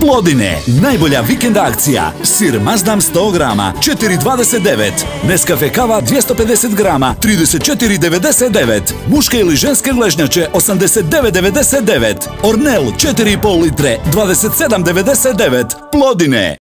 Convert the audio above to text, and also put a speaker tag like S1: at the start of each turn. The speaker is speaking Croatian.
S1: Plodine, najbolja vikend akcija. Sir Mazdam 100 grama, 4,29. Nescafe kava 250 grama, 34,99. Muške ili ženske gležnjače 89,99. Ornel 4,5 litre, 27,99. Plodine.